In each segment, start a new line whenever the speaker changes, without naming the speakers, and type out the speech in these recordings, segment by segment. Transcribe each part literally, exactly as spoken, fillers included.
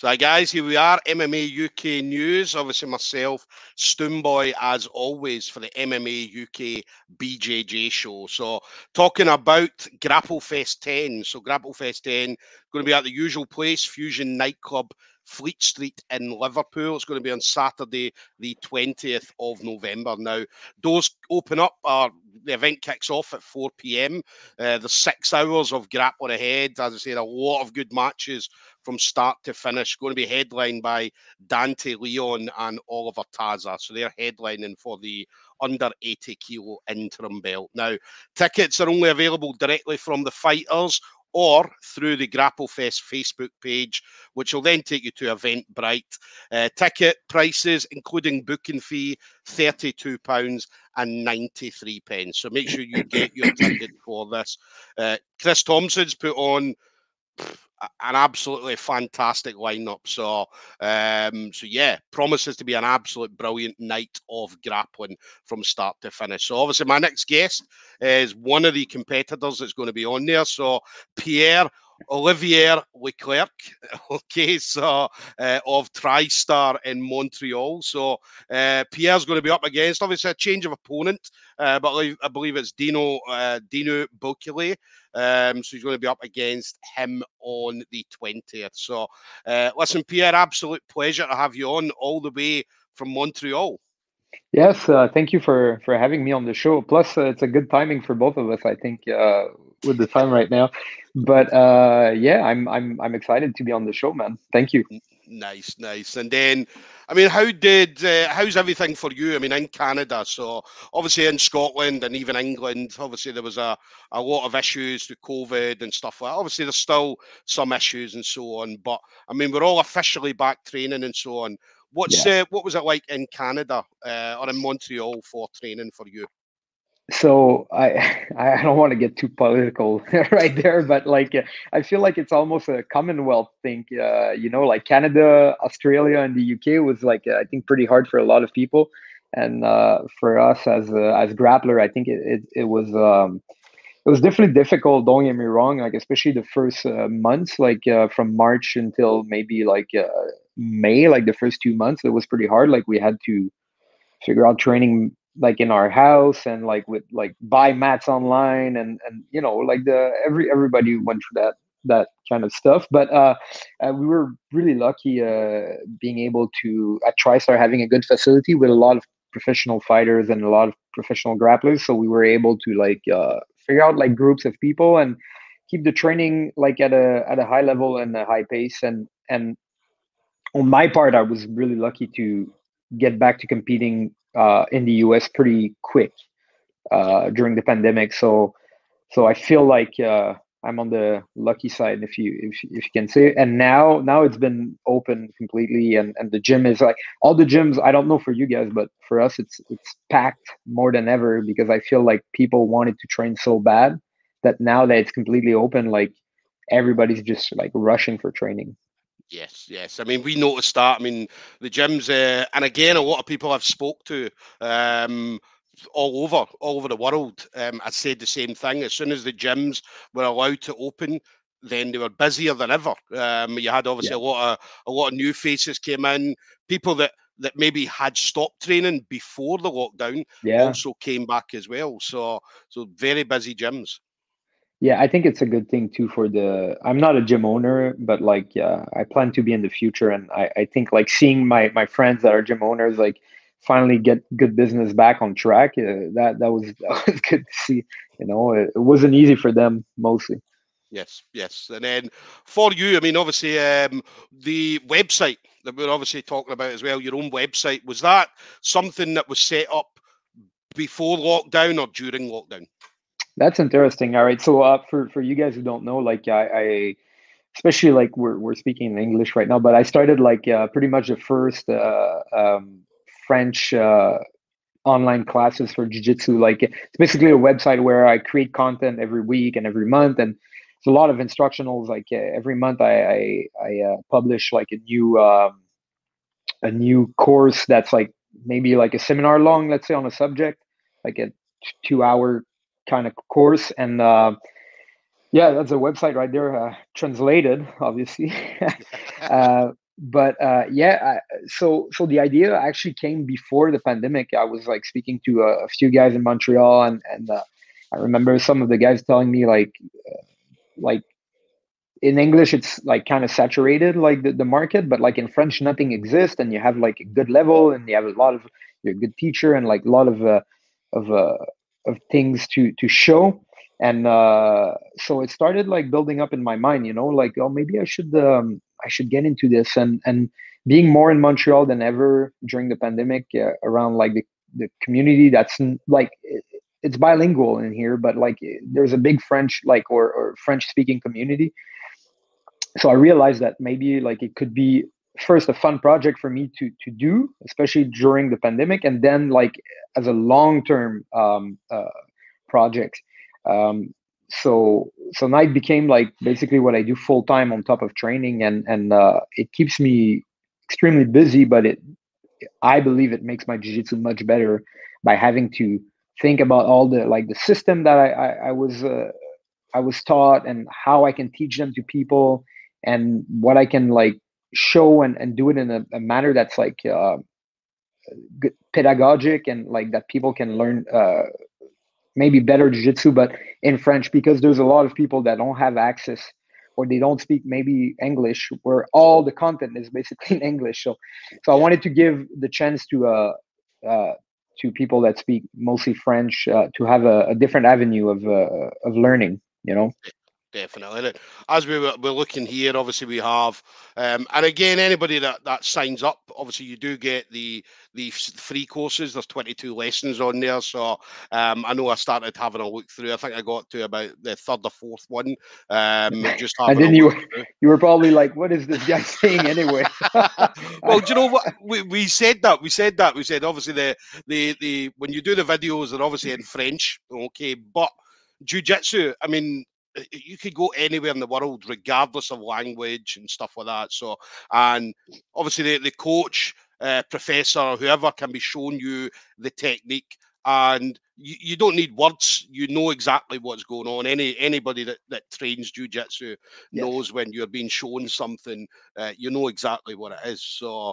Right, guys, here we are, M M A U K News. Obviously, myself, Stoomboy, as always, for the M M A U K B J J show. So, talking about Grapplefest ten. So, Grapplefest ten going to be at the usual place, Fusion Nightclub, Fleet Street in Liverpool. It's going to be on Saturday, the twentieth of November. Now, doors open up, or the event kicks off at four p m. Uh, there's six hours of grappling ahead. As I said, a lot of good matches from start to finish. Going to be headlined by Dante Leon and Oliver Taza. So they're headlining for the under eighty kilo interim belt. Now, tickets are only available directly from the fighters or through the Grapplefest Facebook page, which will then take you to Eventbrite. Uh, ticket prices, including booking fee, thirty-two pounds and ninety-three pence. So make sure you get your ticket for this. Uh, Chris Thompson's put on an absolutely fantastic lineup. So, um, so yeah, promises to be an absolute brilliant night of grappling from start to finish. So, obviously, my next guest is one of the competitors that's going to be on there. So, Pierre Olivier Leclerc, okay, so uh, of TriStar in Montreal. So uh, Pierre's going to be up against, obviously, a change of opponent, uh, but I believe, I believe it's Dino uh, Dino Bokele. Um, so he's going to be up against him on the twentieth. So uh, listen, Pierre, absolute pleasure to have you on all the way from Montreal.
Yes, uh, thank you for for having me on the show. Plus, uh, it's a good timing for both of us, I think, uh, with the time right now. But uh, yeah, I'm I'm I'm excited to be on the show, man. Thank you.
Nice, nice. And then, I mean, how did uh, how's everything for you? I mean, in Canada, so obviously in Scotland and even England, obviously there was a, a lot of issues with COVID and stuff like that. Obviously, there's still some issues and so on, but I mean, we're all officially back training and so on. What's
Yeah.
uh, what was it like in Canada uh, or in Montreal for training for you?
So I I don't want to get too political right there, but like uh, I feel like it's almost a Commonwealth thing. Uh, you know, like Canada, Australia, and the U K was like uh, I think pretty hard for a lot of people, and uh, for us as uh, as grappler, I think it it, it was. Um, it was definitely difficult. Don't get me wrong. Like especially the first uh, months, like uh, from March until maybe like uh, May, like the first two months, it was pretty hard. Like we had to figure out training like in our house and like with like buy mats online and and you know like the every everybody went through that that kind of stuff. But uh, uh we were really lucky uh being able to at TriStar having a good facility with a lot of professional fighters and a lot of professional grapplers, so we were able to like uh figure out like groups of people and keep the training like at a at a high level and a high pace. And and on my part, I was really lucky to get back to competing uh, in the U S pretty quick
Yeah.
uh, during the pandemic. So, so I feel like uh, I'm on the lucky side, if you if, if you can say. And now, now it's been open completely, and, and the gym is like all the gyms. I don't know for you guys, but for us, it's it's packed more than ever because I feel like people wanted to train so bad that now that it's completely open, like everybody's just like rushing for training.
Yes, yes. I mean, we noticed that. I mean, the gyms, uh, and again, a lot of people I've spoke to, um, all over, all over the world, um, I said the same thing. As soon as the gyms were allowed to open, then they were busier than ever. Um, you had obviously
Yeah.
a lot of a lot of new faces came in, people that that maybe had stopped training before the lockdown
Yeah.
also came back as well. So, so very busy gyms.
Yeah, I think it's a good thing too for the. I'm not a gym owner, but like, yeah, I plan to be in the future, and I, I think like seeing my my friends that are gym owners like finally get good business back on track. Uh, that that was that was good to see. You know, it, it wasn't easy for them mostly.
Yes, yes. And then for you, I mean, obviously, um, the website that we're obviously talking about as well, your own website, was that something that was set up before lockdown or during lockdown?
That's interesting. All right, so uh, for for you guys who don't know, like I, I especially like we're we're speaking in English right now, but I started like uh, pretty much the first uh, um, French. Uh, online classes for jiu-jitsu. Like it's basically a website where I create content every week and every month, and it's a lot of instructionals. Like uh, every month I I, I uh, publish like a new um, a new course that's like maybe like a seminar long, let's say, on a subject, like a two hour kind of course. And uh, yeah, that's a website right there, uh, translated, obviously. uh, but uh, yeah, I, so so the idea actually came before the pandemic. I was like speaking to a, a few guys in Montreal, and and uh, I remember some of the guys telling me like like in English it's like kind of saturated, like the, the market, but like in French nothing exists, and you have like a good level, and you have a lot of you're a good teacher, and like a lot of uh, of uh, of things to to show. And uh, so it started like building up in my mind, you know, like, oh, maybe I should um, I should get into this. And and being more in Montreal than ever during the pandemic, uh, around like the the community that's n- like it, it's bilingual in here, but like there's a big French like or, or French speaking community. So I realized that maybe like it could be first a fun project for me to to do, especially during the pandemic, and then like as a long term um, uh, project. Um, so so now it became like basically what I do full time on top of training, and and uh, it keeps me extremely busy. But it I believe it makes my jiu-jitsu much better by having to think about all the like the system that I I, I was uh, I was taught, and how I can teach them to people, and what I can like show, and, and do it in a, a manner that's like uh, good, pedagogic, and like that people can learn uh, maybe better jiu-jitsu, but in French, because there's a lot of people that don't have access, or they don't speak maybe English, where all the content is basically in English. So, so I
Yeah.
wanted to give the chance to uh, uh, to people that speak mostly French, uh, to have a, a different avenue of uh, of learning. You know.
Definitely. And as we were, we're looking here, obviously we have, um, and again, anybody that, that signs up, obviously you do get the the free courses. There's twenty-two lessons on there. So um, I know I started having a look through. I think I got to about the third or fourth one. Um, just
And
having a
then
look
you
through.
you were probably like, "What is this guy saying anyway?"
Well, do you know what we, we said that we said that we said obviously the the the when you do the videos, they're obviously in French, okay, but jiu-jitsu, I mean, you could go anywhere in the world regardless of language and stuff like that. So, and obviously the, the coach, uh, professor, whoever can be showing you the technique, and you, you don't need words. You know exactly what's going on. Any anybody that, that trains jiu-jitsu
Yes.
knows when you're being shown something, uh, you know exactly what it is. So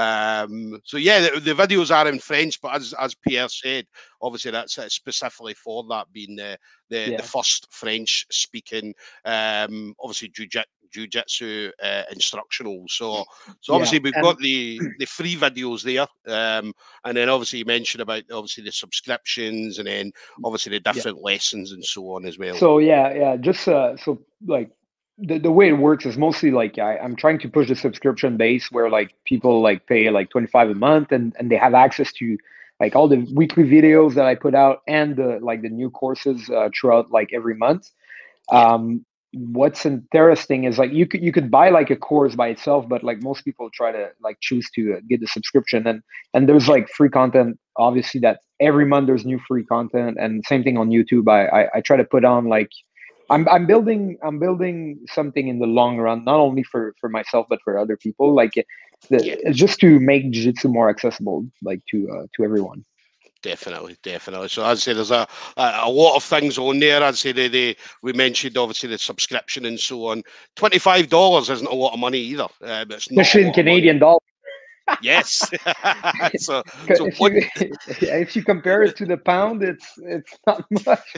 um so yeah, the, the videos are in French, but as as Pierre said, obviously that's uh, specifically for that being the the, the
Yeah.
first French speaking um obviously jiu- jiu-jitsu uh, instructional. So so
Yeah.
obviously we've
And
got the the free videos there, um and then obviously you mentioned about obviously the subscriptions, and then obviously the
yeah.
different lessons and so on as well.
So yeah, yeah. Just uh, so like the, the way it works is mostly like I, I'm trying to push the subscription base, where like people like pay like twenty-five a month, and and they have access to like all the weekly videos that I put out, and the like the new courses uh, throughout like every month.
Yeah.
Um, what's interesting is like you could you could buy like a course by itself, but like most people try to like choose to uh, get the subscription, and and there's
Yeah.
like free content. Obviously, that every month there's new free content, and same thing on YouTube. I I, I try to put on like I'm I'm building I'm building something in the long run, not only for for myself but for other people. Like the,
Yeah.
it's just to make jiu-jitsu more accessible, like to uh, to everyone.
Definitely, definitely. So I'd say there's a, a, a lot of things on there. I'd say they, they we mentioned obviously the subscription and so on. Twenty-five dollars isn't a lot of money either. Um, it's not a
Especially in
lot of money.
Canadian dollars.
Yes. so so
If
what?
you if you compare it to the pound, it's it's not much.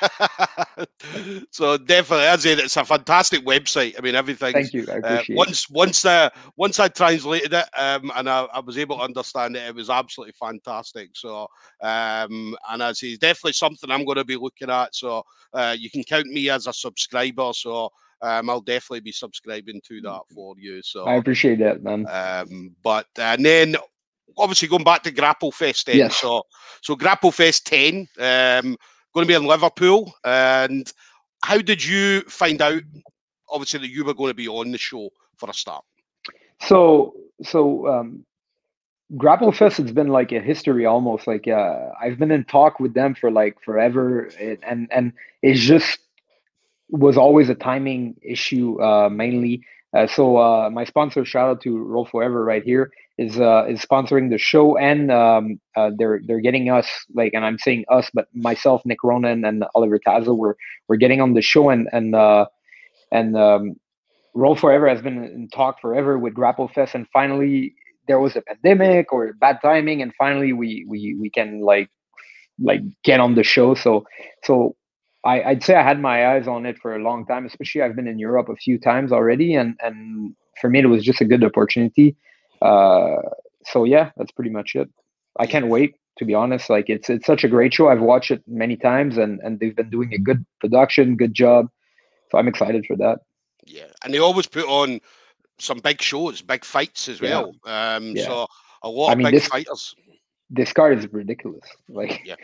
So definitely, I'd say it's a fantastic website. I mean, everything's
Thank you. I
uh,
appreciate it.
once once uh, once I translated it, um, and I, I was able to understand it, it was absolutely fantastic. So um, and I'd say it's definitely something I'm going to be looking at. So uh, you can count me as a subscriber. So um, I'll definitely be subscribing to that for you.
I
So
appreciate that, man.
um, but and then obviously going back to Grapple Fest then.
Yes.
So so Grapple Fest ten, um, going to be in Liverpool. And how did you find out, obviously, that you were going to be on the show for a start?
So so um, Grapple Fest, it's been like a history almost. Like uh, I've been in talk with them for like forever, it, and and it's just was always a timing issue uh, mainly. Uh, so uh, my sponsor, shout out to Roll Forever right here, is uh, is sponsoring the show, and um, uh, they're they're getting us like, and I'm saying us, but myself, Nick Ronan, and Oliver Tazo, we're we're getting on the show, and and uh, and um, Roll Forever has been in talk forever with GrappleFest, and finally there was a pandemic or bad timing, and finally we we we can like like get on the show. So so I, I'd say I had my eyes on it for a long time. Especially I've been in Europe a few times already, and and for me it was just a good opportunity. Uh, so yeah, that's pretty much it. I
Yeah.
can't wait, to be honest. Like it's it's such a great show. I've watched it many times, and and they've been doing a good production, good job. So I'm excited for that.
Yeah, and they always put on some big shows, big fights as
Yeah,
well. Um,
yeah.
so a lot
I
of
mean
big
this
fighters.
this card is ridiculous. Like
Yeah,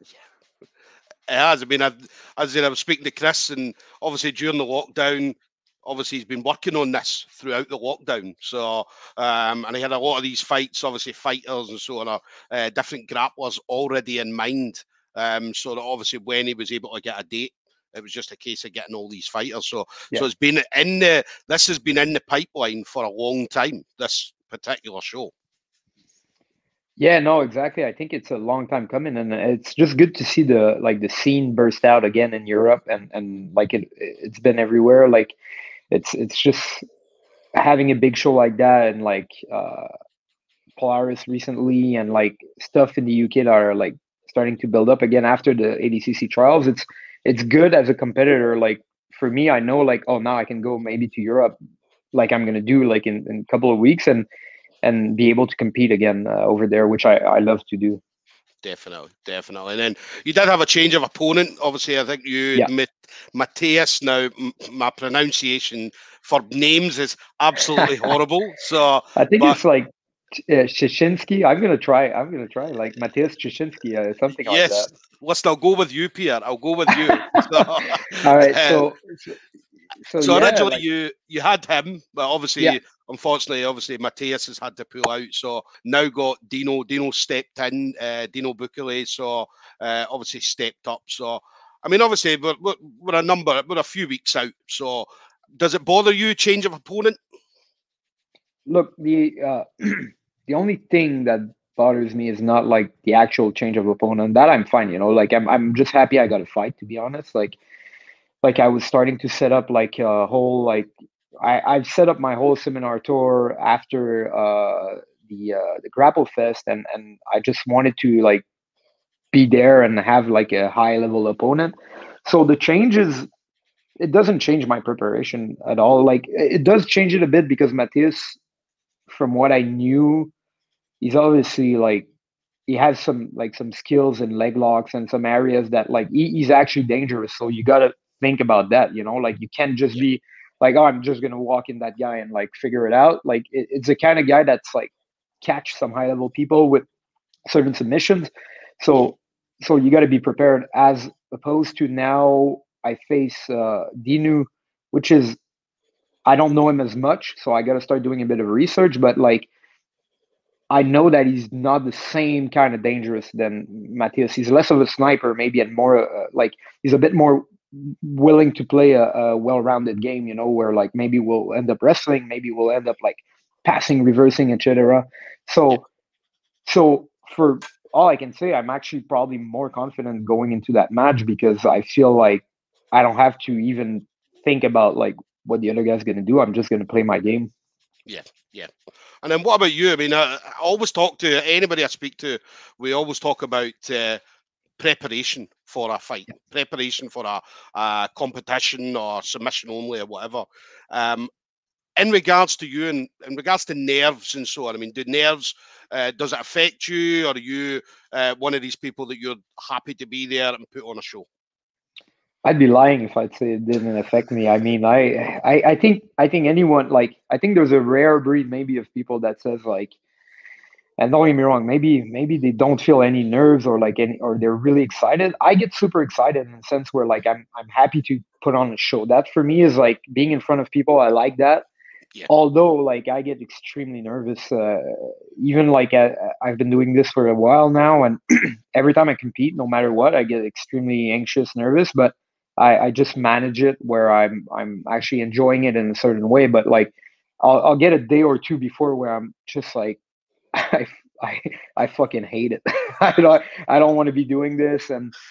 it has. I mean, I've, as I said, I was speaking to Chris, and obviously during the lockdown, obviously he's been working on this throughout the lockdown. So, um, and he had a lot of these fights, obviously fighters and so on, uh, uh, different grapplers already in mind. Um, so that obviously when he was able to get a date, it was just a case of getting all these fighters. So,
yeah.
so it's been in the this has been in the pipeline for a long time. This particular show.
Yeah, no, exactly. I think it's a long time coming, and it's just good to see the like the scene burst out again in Europe, and and like it it's been everywhere. Like it's it's just having a big show like that, and like uh Polaris recently, and like stuff in the U K that are like starting to build up again after the A D C C trials. It's it's good as a competitor. Like for me, I know like, oh, now I can go maybe to Europe, like I'm gonna do like in, in a couple of weeks, and and be able to compete again uh, over there, which I I love to do.
Definitely, definitely. And then you did have a change of opponent. Obviously, I think you
Yeah.
admit Matthias. Now, m- my pronunciation for names is absolutely horrible. So,
I think
but
it's like uh, Shashinsky. I'm gonna try. I'm gonna try like Matthias Shashinsky, uh, something like that.
yes, listen, I'll go with you, Pierre. I'll go with you. So,
All right.
uh,
So so, so
so
yeah,
originally
like
you you had him, but
yeah.
obviously, unfortunately, obviously Matthias has had to pull out. So now got Dino. Dino stepped in. Uh, Dino Bukele. So uh, obviously stepped up. So I mean, obviously we're, we're, we're a number. We're a few weeks out. So does it bother you change of opponent?
Look, the uh, the only thing that bothers me is not like the actual change of opponent. That I'm fine. You know, like I'm I'm just happy I got a fight. To be honest, like like I was starting to set up like a whole like I I've set up my whole seminar tour after uh the uh the Grapple Fest, and and I just wanted to like be there and have like a high level opponent. So the changes, it doesn't change my preparation at all. Like it does change it a bit because Matthias, from what I knew, he's obviously like he has some like some skills in leg locks and some areas that like he, he's actually dangerous. So you gotta think about that, you know, like you can't just
Yeah,
be like, oh, I'm just gonna walk in that guy and like figure it out. Like it, it's the kind of guy that's like catch some high level people with certain submissions.
mhm,
So so you got to be prepared, as opposed to now I face uh, Dinu, which is I don't know him as much, so I got to start doing a bit of research. But like I know that he's not the same kind of dangerous than Matthias. He's less of a sniper, maybe, and more uh, like he's a bit more willing to play a, a well-rounded game. You know, where like maybe we'll end up wrestling, maybe we'll end up like passing, reversing, et cetera.
yeah.
So so for all I can say, I'm actually probably more confident going into that match because I feel like I don't have to even think about like what the other guy's gonna do. I'm just gonna play my game.
Yeah, yeah. And then what about you? I mean, I, I always talk to anybody I speak to. We always talk about uh, preparation for a fight, preparation for a, a competition or submission only or whatever. Um, in regards to you and in regards to nerves and so on, I mean, do nerves, uh, does it affect you? Or are you uh, one of these people that you're happy to be there and put on a show?
I'd be lying if I'd say it didn't affect me. I mean, I, I, I think, I think anyone like, I think there's a rare breed maybe of people that says like, and don't get me wrong, maybe, maybe they don't feel any nerves or like any, or they're really excited. I get super excited in a sense where like I'm, I'm happy to put on a show. That for me is like being in front of people. I like that.
Yeah,
Although like I get extremely nervous, uh, even like I, I've been doing this for a while now, and every time I compete, no matter what, I get extremely anxious, nervous. But I, I just manage it where I'm I'm actually enjoying it in a certain way. But like I'll I'll get a day or two before where I'm just like I I I fucking hate it. I don't I don't want to be doing this, and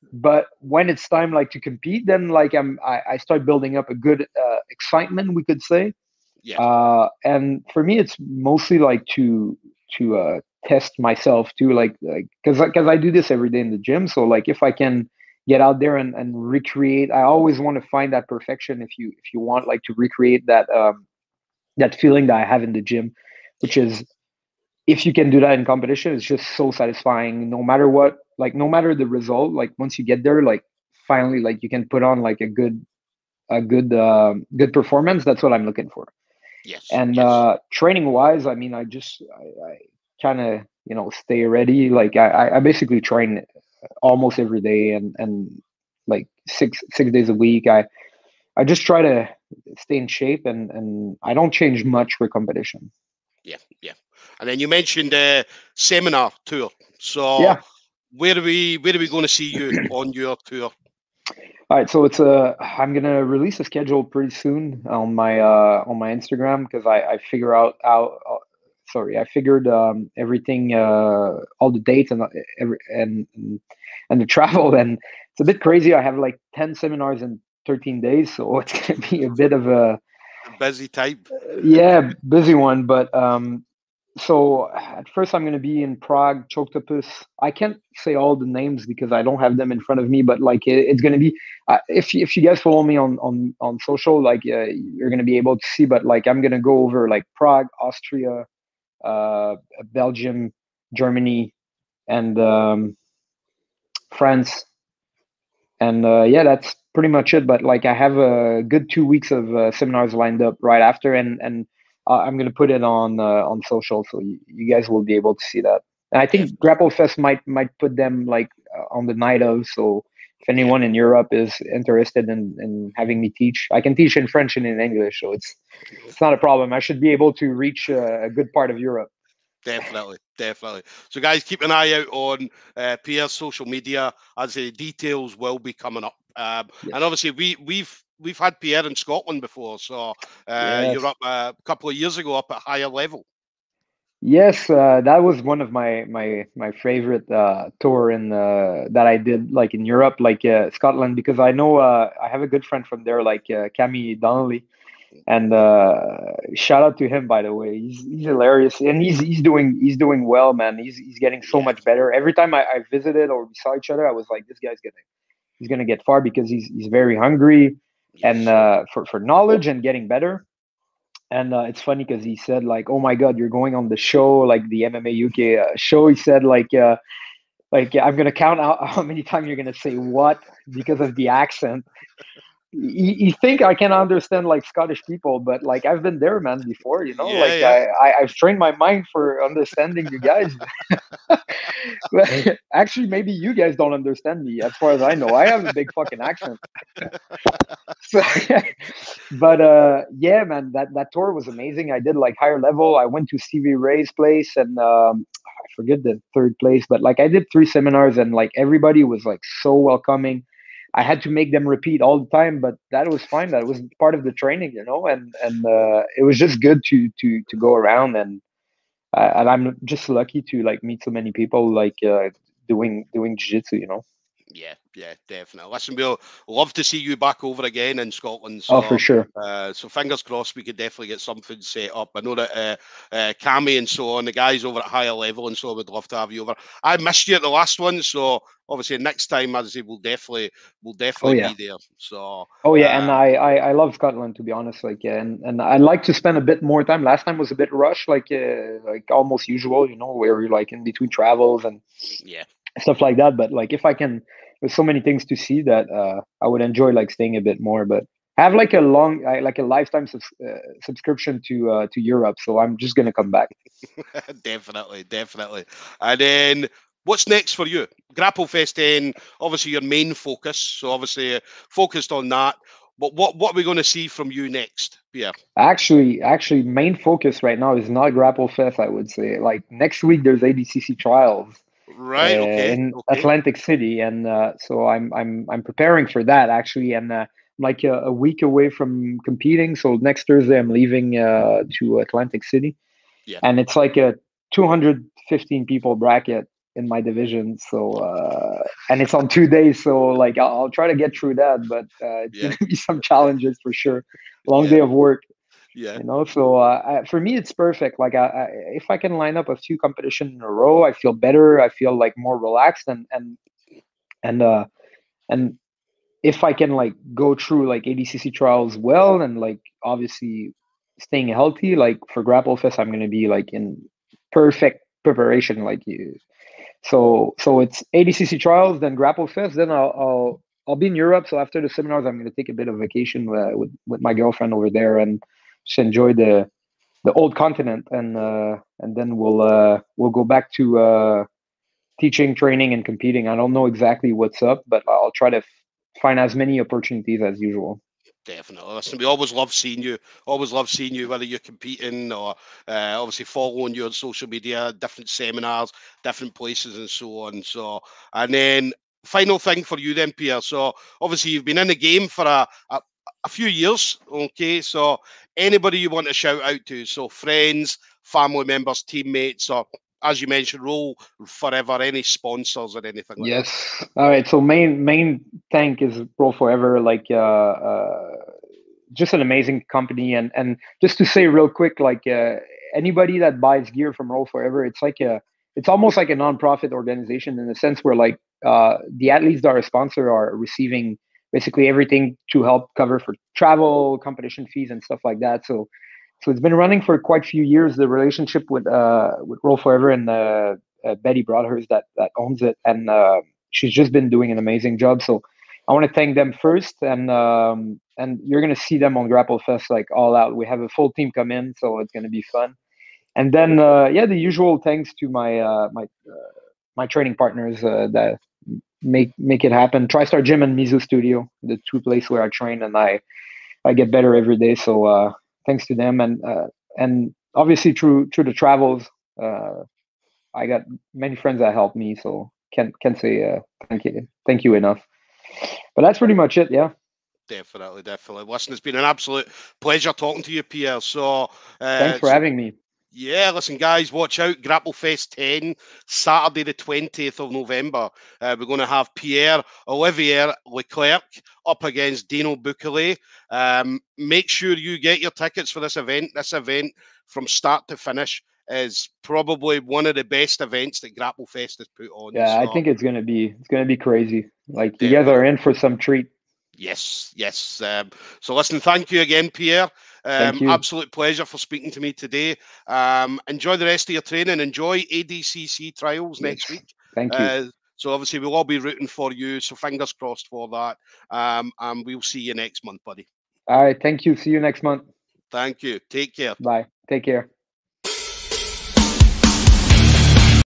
but when it's time like to compete, then like I'm I, I start building up a good uh, excitement, we could say.
Yeah.
Uh, and for me, it's mostly like to to uh, test myself too, like like because because I do this every day in the gym. So like if I can get out there and, and recreate, I always want to find that perfection. If you if you want like to recreate that um, that feeling that I have in the gym, which
Yeah.
is if you can do that in competition, it's just so satisfying. No matter what, like no matter the result, like once you get there, like finally, like you can put on like a good a good uh, good performance. That's what I'm looking for.
Yes.
And
Yes.
uh, training wise, I mean, I just I, I kind of you know stay ready. Like I, I I basically train almost every day and and like six six days a week. I I just try to stay in shape and and I don't change much for competition.
Yeah. Yeah. And then you mentioned uh, seminar tour. So
Yeah.
where are we? Where are we going to see you on your tour?
All right, so it's a. I'm gonna release a schedule pretty soon on my uh on my Instagram because I I figure out out. Uh, sorry, I figured um everything uh all the dates and uh, every and and and the travel and it's a bit crazy. I have like ten seminars in thirteen days, so it's gonna be a bit of a
Busy type.
yeah busy one. But um so at first I'm going to be in Prague, Choktopus. I can't say all the names because I don't have them in front of me, but like it, it's going to be uh, if you- if you guys follow me on on on social, like uh, you're going to be able to see. But like I'm going to go over like Prague, Austria, uh, Belgium, Germany, and um, France, and uh, yeah, that's pretty much it. But like I have a good two weeks of uh, seminars lined up right after, and and uh, I'm gonna put it on uh, on social, so you, you guys will be able to see that. And I think
Definitely.
Grapple Fest might might put them like uh, on the night of. So if
Yeah.
anyone in Europe is interested in in having me teach, I can teach in French and in English, so it's it's not a problem. I should be able to reach uh, a good part of Europe.
Definitely, definitely. So, guys, keep an eye out on uh, Pierre's social media as the details will be coming up. Um,
Yes.
and obviously, we we've we've had Pierre in Scotland before, so uh, you're
Yes.
up uh, a couple of years ago up at higher level.
Yes, uh, that was one of my my my favorite uh, tour in uh, that I did like in Europe, like uh, Scotland, because I know uh, I have a good friend from there, like uh, Cammy Donnelly, and uh, shout out to him by the way. He's he's hilarious, and he's he's doing he's doing well, man. He's he's getting so
Yeah.
much better. Every time I, I visited or we saw each other, I was like, this guy's gonna he's gonna get far because he's he's very hungry and
Yes.
uh, for for knowledge and getting better. And uh, it's funny because he said like, "Oh my God, you're going on the show, like the M M A U K uh, show." He said like, uh, "Like I'm gonna count out how many times you're gonna say what because of the accent." You, you think I can understand like Scottish people, but like I've been there, man, before. You know,
Yeah.
like
Yeah.
I, I I've trained my mind for understanding you guys. But actually, maybe you guys don't understand me. As far as I know, I have a big fucking accent. So, but uh, yeah, man, that that tour was amazing. I did like higher level. I went to Stevie Ray's place, and um, I forget the third place, but like I did three seminars, and like everybody was like so welcoming. I
Yeah.
had to make them repeat all the time, but that was fine. That was part of the training, you know, and and uh, it was just good to to to go around and uh, and I'm just lucky to like meet so many people like uh, doing doing jiu-jitsu, you know.
Yeah, yeah, definitely. Listen, we'll love to see you back over again in Scotland.
Oh, for
So,
sure.
uh, so fingers crossed, we could definitely get something set up. I know that uh, uh, Cammy and so on, the guys over at higher level and so on, would love to have you over. I missed you at the last one, so obviously next time, as I say, we'll definitely, we'll
Oh
definitely
yeah.
be there. So,
Oh yeah, and
uh,
I, I I love Scotland to be honest. Like, yeah, and and I like to spend a bit more time. Last time was a bit rushed, like uh, like almost usual, you know, where you're like in between travels and
yeah.
stuff like that. But like, if I can, there's so many things to see that uh, I would enjoy like staying a bit more. But I have like a long, I, like a lifetime subs- uh, subscription to uh, to Europe, so I'm just gonna come back.
Definitely, definitely. And then what's next for you? Grapple Fest then, obviously your main focus. So obviously uh, focused on that. But what, what are we going to see from you next, Pierre?
Actually, actually, main focus right now is not Grapple Fest. I would say like next week there's A D C C trials uh,
Right, okay,
in
okay.
Atlantic City, and uh, so I'm I'm I'm preparing for that actually, and uh, I'm like a, a week away from competing. So next Thursday I'm leaving uh, to Atlantic City,
Yeah.
and it's like a two hundred fifteen people bracket in my division. So uh, and it's on two days. So like I'll, I'll try to get through that, but uh, it's
Yeah.
gonna be some challenges for sure. Long
Yeah.
day of work,
Yeah.
you know. So uh, I, for me, it's perfect. Like I, I, if I can line up a few competition in a row, I feel better. I feel like more relaxed, and and and uh and if I can like go through like A D C C trials well, and like obviously staying healthy, like for Grapple Fest, I'm gonna be like in perfect preparation. Like you, so so it's A D C C trials, then Grapple Fest, then I'll I'll I'll be in Europe. So after the seminars, I'm gonna take a bit of vacation uh, with with my girlfriend over there and just enjoy the the old continent, and uh, and then we'll uh, we'll go back to uh, teaching, training, and competing. I don't know exactly what's up, but I'll try to f- find as many opportunities as usual.
Definitely. Listen, we always love seeing you. Always love seeing you, whether you're competing or uh, obviously following you on social media, different seminars, different places, and so on. So, and then final thing for you, then, Pierre. So, obviously, you've been in the game for a, a, a few years. Okay. So, anybody you want to shout out to? So, friends, family members, teammates, or as you mentioned, Roll Forever, any sponsors or anything like that?
Yes. All right. So main main thank is Roll Forever. Like uh, uh, just an amazing company, and and just to say real quick, like uh, anybody that buys gear from Roll Forever, it's like a it's almost like a nonprofit organization in the sense where like uh, the athletes that are a sponsor are receiving basically everything to help cover for travel, competition fees, and stuff like that. So so it's been running for quite a few years. The relationship with uh with Roll Forever and uh, uh, Betty Broadhurst that that owns it, and uh, she's just been doing an amazing job. So I want to thank them first, and um, and you're gonna see them on Grapple Fest like all out. We have a full team come in, so it's gonna be fun. And then uh, yeah, the usual thanks to my uh, my uh, my training partners uh, that make make it happen. TriStar Gym and Mizu Studio, the two places where I train, and I I get better every day. So uh, thanks to them, and uh, and obviously through through the travels, uh, I got many friends that helped me. So can't can't say uh, thank you thank you enough. But that's pretty much it. Yeah.
Definitely, definitely. Listen, it's been an absolute pleasure talking to you, Pierre. So,
Thanks
uh,
for
so
having me.
yeah, listen, guys, watch out. Grapple Fest ten, Saturday, the twentieth of November. Uh, we're going to have Pierre Olivier Leclerc up against Dino Bukele. Um, make sure you get your tickets for this event. This event, from start to finish, is probably one of the best events that Grapple Fest has put on.
Yeah, I
So,
think it's gonna be it's gonna be crazy. Like you guys are
definitely.
in for some treat.
Yes, yes. Um, so, listen, thank you again, Pierre.
Thank
Um,
you.
absolute pleasure for speaking to me today. Um, enjoy the rest of your training. Enjoy A D C C trials
Yes.
next week.
Thank you.
Uh, so, obviously, we'll all be rooting for you. So, fingers crossed for that. Um, and we'll see you next month, buddy.
All right. Thank you. See you next month.
Thank you. Take care.
Bye. Take care.